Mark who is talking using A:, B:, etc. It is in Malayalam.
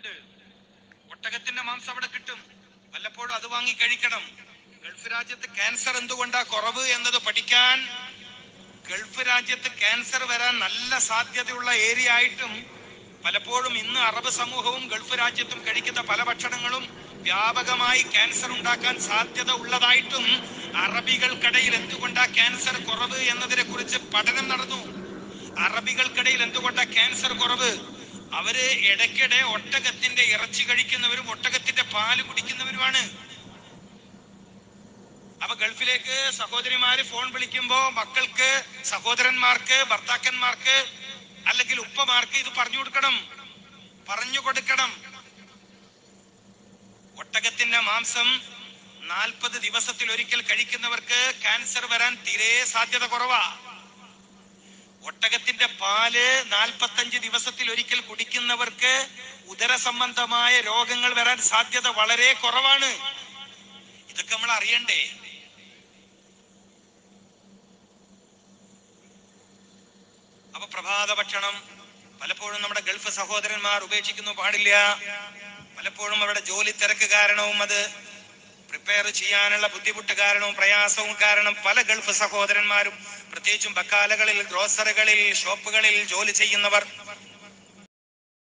A: ഒട്ടകത്തിന്റെ മാംസം അവിടെ കിട്ടും, വല്ലപ്പോഴും അത് വാങ്ങി കഴിക്കണം. ഗൾഫ് രാജ്യത്ത് ക്യാൻസർ എന്തുകൊണ്ടാ കുറവ് എന്നത് പഠിക്കാൻ, ഗൾഫ് രാജ്യത്ത് ക്യാൻസർ വരാൻ നല്ല സാധ്യതയുള്ള ഏരിയ ആയിട്ടും പലപ്പോഴും ഇന്ന് അറബ് സമൂഹവും ഗൾഫ് രാജ്യത്തും കഴിക്കുന്ന പല ഭക്ഷണങ്ങളും വ്യാപകമായി ക്യാൻസർ ഉണ്ടാക്കാൻ സാധ്യത ഉള്ളതായിട്ടും അറബികൾക്കിടയിൽ എന്തുകൊണ്ടാ ക്യാൻസർ കുറവ് എന്നതിനെ കുറിച്ച് പഠനം നടന്നു. അറബികൾക്കിടയിൽ എന്തുകൊണ്ടാ ക്യാൻസർ കുറവ്? അവര് ഇടയ്ക്കിടെ ഒട്ടകത്തിന്റെ ഇറച്ചി കഴിക്കുന്നവരും ഒട്ടകത്തിന്റെ പാല് കുടിക്കുന്നവരുമാണ്. അപ്പൊ ഗൾഫിലേക്ക് സഹോദരിമാര് ഫോൺ വിളിക്കുമ്പോ മക്കൾക്ക്, സഹോദരന്മാർക്ക്, ഭർത്താക്കന്മാർക്ക് അല്ലെങ്കിൽ ഉപ്പമാർക്ക് ഇത് പറഞ്ഞു കൊടുക്കണം. ഒട്ടകത്തിന്റെ മാംസം 40 ദിവസത്തിൽ ഒരിക്കൽ കഴിക്കുന്നവർക്ക് ക്യാൻസർ വരാൻ തീരെ സാധ്യത കുറവാ. ഒട്ടകത്തിന്റെ പാല് 45 ദിവസത്തിൽ ഒരിക്കൽ കുടിക്കുന്നവർക്ക് ഉദര സംബന്ധമായ രോഗങ്ങൾ വരാൻ സാധ്യത വളരെ കുറവാണ്. ഇതൊക്കെ നമ്മൾ അറിയണ്ടേ? അപ്പൊ പ്രഭാത ഭക്ഷണം പലപ്പോഴും നമ്മുടെ ഗൾഫ് സഹോദരന്മാർ ഉപേക്ഷിക്കുന്നു പാടില്ല. പലപ്പോഴും അവരുടെ ജോലി തിരക്ക് കാരണവും അത് പ്രിപ്പയർ ചെയ്യാനുള്ള ബുദ്ധിമുട്ട് കാരണവും പ്രയാസവും കാരണം പല ഗൾഫ് സഹോദരന്മാരും, പ്രത്യേകിച്ചും ബക്കാലകളിൽ, ഗ്രോസറികളിൽ, ഷോപ്പുകളിൽ ജോലി ചെയ്യുന്നവർ